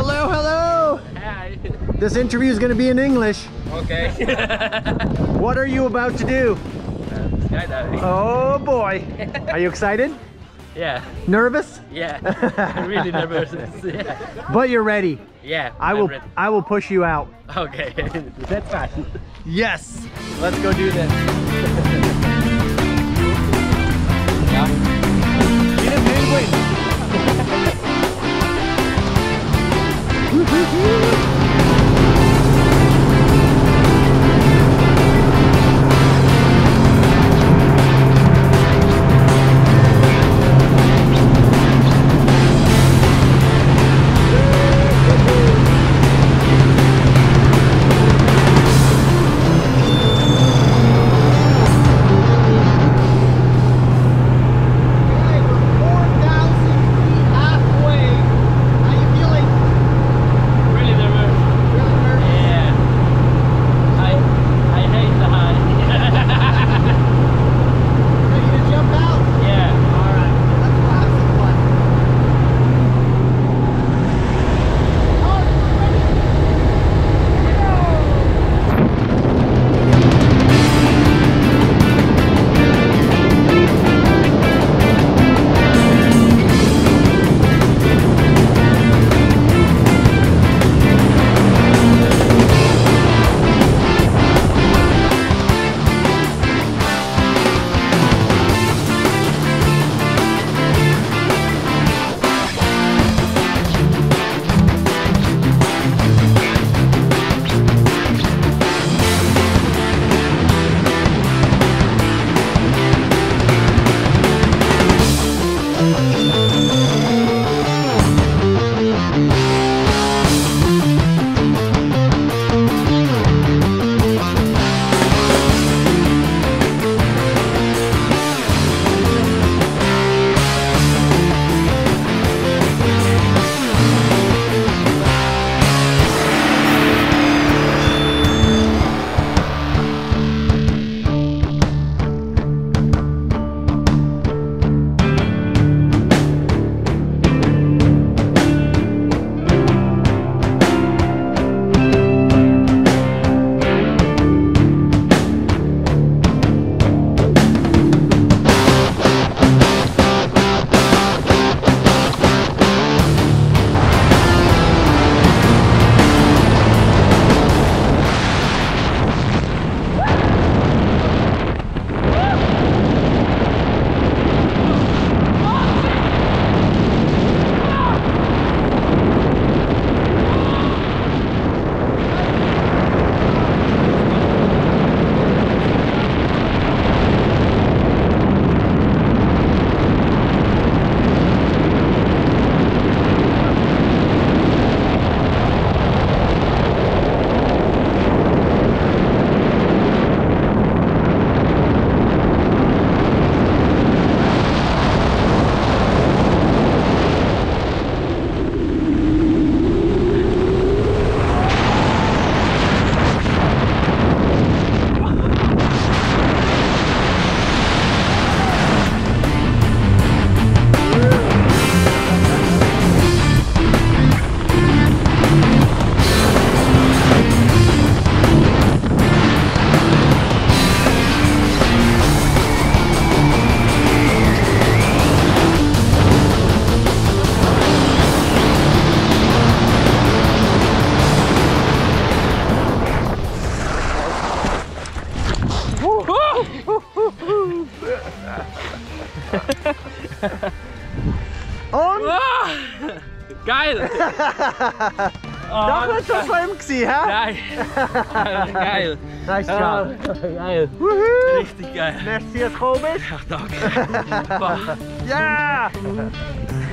Hello, hello. Hi. This interview is going to be in English. Okay. What are you about to do? Skydiving. Oh boy. Are you excited? Yeah. Nervous? Yeah. I'm really nervous. Yeah. But you're ready. Yeah. I will push you out. Okay. That's fine. Yes. Let's go do this. Yeah. Get a penguin. Geil! Doch, das war beim gewesen, hä? Nein! Geil! Nice job. Geil! Woohoo! Richtig geil! Merci, dass du gekommen bist. Ach, danke! Ja!